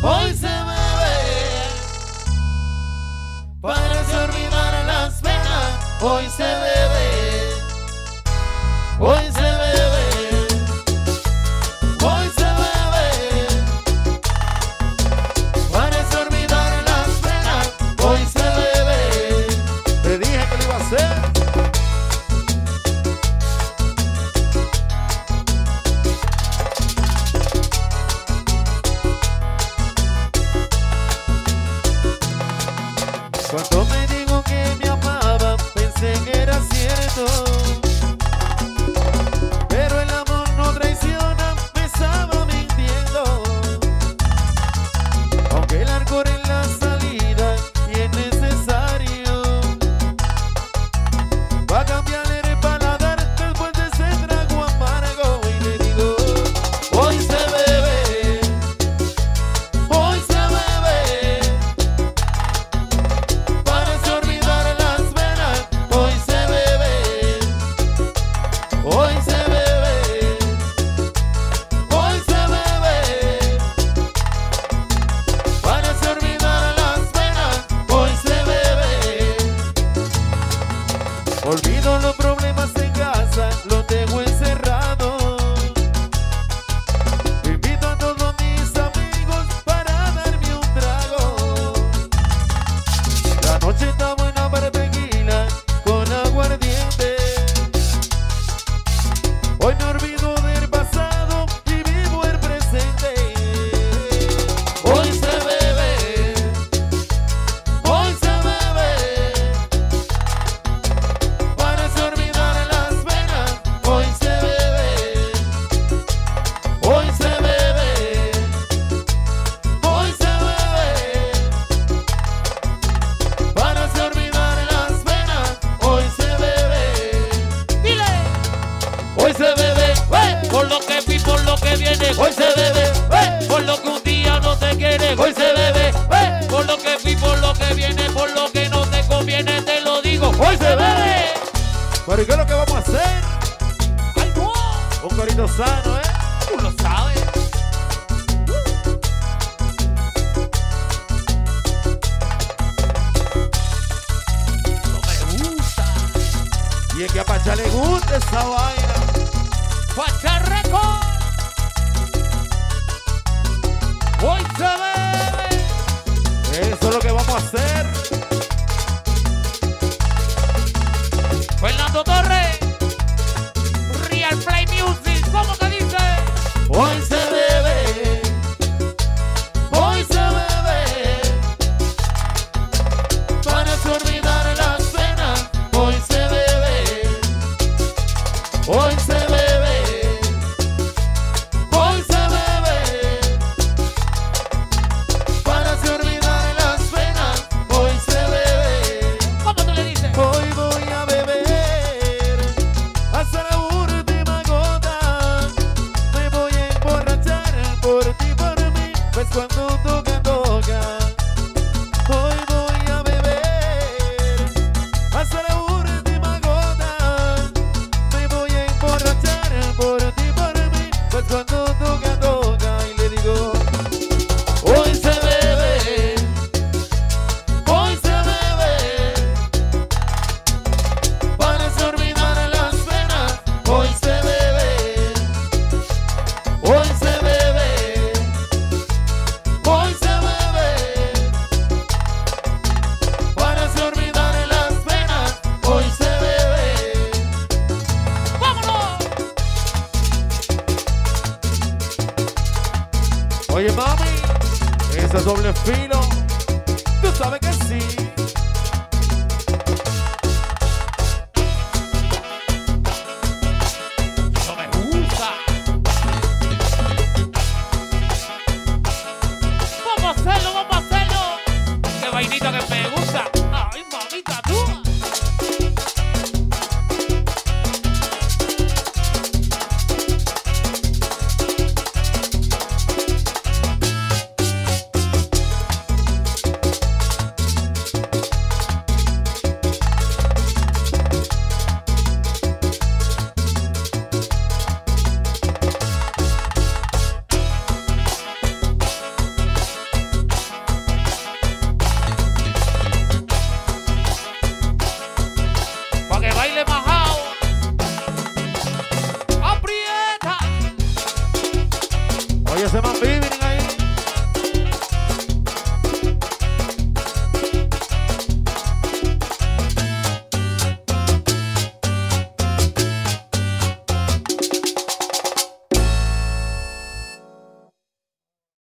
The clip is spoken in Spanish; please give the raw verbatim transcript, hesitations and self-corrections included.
hoy se bebe. Para se olvidar las penas, hoy se bebe. Hoy se bebe. Hoy se bebe. Para se olvidar las penas, hoy se bebe. Te dije que lo iba a hacer. Cuando me dijo que me amaba, pensé que era cierto. Pero el amor no traiciona, me estaba mintiendo. Aunque el alcohol en la salida y es necesario, va a cambiarle el paladar después de ese trago amargo. Y le digo, hoy se bebe, hoy se bebe. Para se olvidar las penas, hoy se bebe. Hoy se bebe. Hoy se bebe. Para se olvidar las penas, hoy se bebe. Olvido los problemas en casa, los dejo encerrado. Invito a todos mis amigos para darme un trago. La noche está buena para tequila con aguardiente. Hoy me olvido del pasado y vivo el presente. Hoy se bebe. Hoy se bebe. Para se olvidar las penas, hoy se bebe. Hoy se bebe. Hoy se bebe. Para se olvidar las penas, hoy se bebe. Dile. Hoy se bebe, ¡eh! Por lo que fui, por lo que viene. Hoy se bebe, ¡eh! Por lo que un día no te quiere. Hoy se bebe, ¡eh! Por lo que fui, por lo que viene, por lo que no te conviene, te lo digo. Hoy se bebe. Pero ¿y qué es lo que vamos a hacer? ¡Ay, no! Un corito sano, ¿eh? Tú lo sabes. No me gusta. Y es que a Pacha le gusta esa vaina. Pacha Record. Hoy se bebe. Eso es lo que vamos a hacer. Fernando Torres. Real Play Music. ¿Cómo que dice? Hoy se bebe. Hoy se bebe. Para se olvidar las penas, hoy se bebe. Hoy se bebe. Hoy se bebe. Para se olvidar las penas, hoy se bebe. ¿Cómo tú le dices? Hoy voy a beber hasta la última gota. Me voy a emborrachar por ti, por mí. Pues cuando toca, toca. Hoy voy a beber hasta la última gota. Me voy a emborrachar por ti, por mí. Pues cuando toca, toca. Y le digo, hoy se bebe. Hoy se bebe. Para se olvidar las penas, hoy se bebe. Hoy se bebe. Hoy se bebe. Para se olvidar las penas, hoy se bebe. ¡Vámonos! Oye, mami, ese doble filo, tú sabes que sí. No me gusta. Vamos a hacerlo, vamos a hacerlo. Qué vainita que me gusta. Ay, mamita, tú. baile majao. Aprieta. Oye, ese man vive.